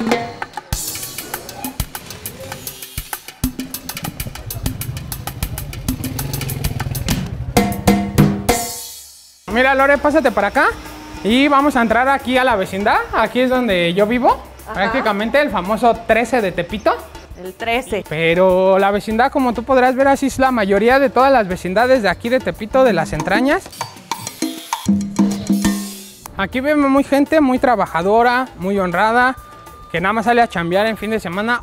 Mira, Lore, pásate para acá y vamos a entrar aquí a la vecindad. Aquí es donde yo vivo. Ajá. Prácticamente el famoso 13 de Tepito. El 13. Pero la vecindad, como tú podrás ver, así es la mayoría de todas las vecindades de aquí de Tepito, de las entrañas. Aquí vive muy gente muy trabajadora, muy honrada, que nada más sale a chambear en fin de semana.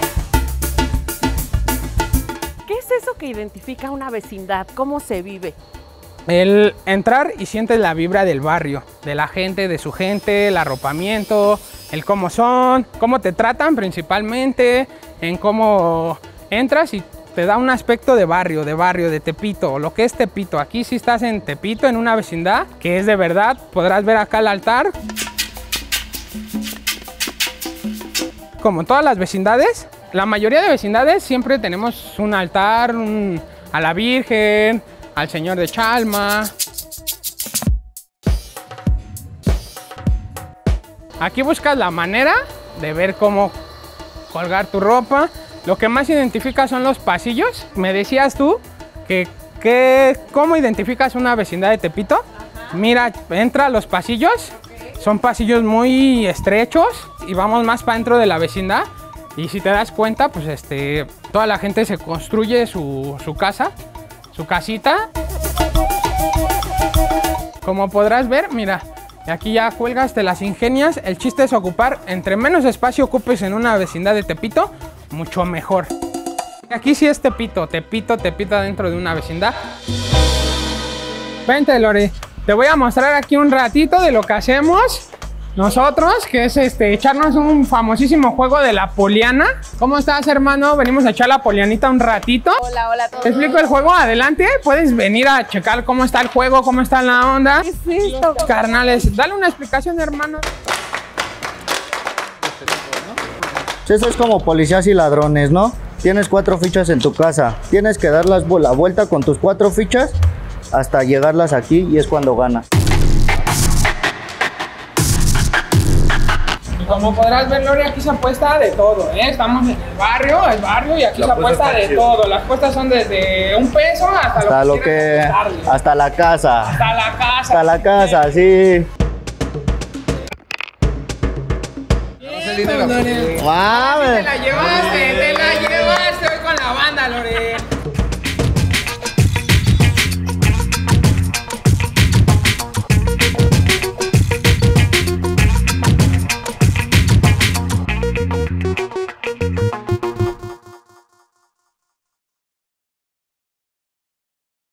¿Qué es eso que identifica una vecindad? ¿Cómo se vive? El entrar y sientes la vibra del barrio, de la gente, de su gente, el arropamiento, el cómo son, cómo te tratan principalmente, en cómo entras y te da un aspecto de barrio, de Tepito, lo que es Tepito. Aquí sí estás en Tepito, en una vecindad que es de verdad. Podrás ver acá el altar. Como todas las vecindades, la mayoría de vecindades siempre tenemos un altar, a la Virgen, al Señor de Chalma. Aquí buscas la manera de ver cómo colgar tu ropa. Lo que más identifica son los pasillos. Me decías tú ¿cómo identificas una vecindad de Tepito? Ajá. Mira, entra a los pasillos. Son pasillos muy estrechos y vamos más para dentro de la vecindad. Y si te das cuenta, pues toda la gente se construye su casa, su casita. Como podrás ver, mira, aquí ya cuelgas, te las ingenias. El chiste es ocupar, entre menos espacio ocupes en una vecindad de Tepito, mucho mejor. Aquí sí es Tepito dentro de una vecindad. Vente, Lore, te voy a mostrar aquí un ratito de lo que hacemos nosotros, que es echarnos un famosísimo juego de la poliana. ¿Cómo estás, hermano? Venimos a echar la polianita un ratito. Hola, hola a todos. ¿Te explico el juego? Adelante, puedes venir a checar cómo está el juego, cómo está la onda. ¿Qué es esto? Carnales, dale una explicación, hermano. Eso es como policías y ladrones, ¿no? Tienes 4 fichas en tu casa. Tienes que dar la vuelta con tus 4 fichas hasta llegarlas aquí y es cuando ganas. Como podrás ver, Lore, aquí se apuesta de todo, ¿eh? Estamos en el barrio, y aquí se apuesta de todo. Las apuestas son desde $1 hasta lo que hasta la casa. Hasta la casa. Hasta la casa, sí. Lore. ¡Wow! Te la llevaste hoy con la banda, Lore.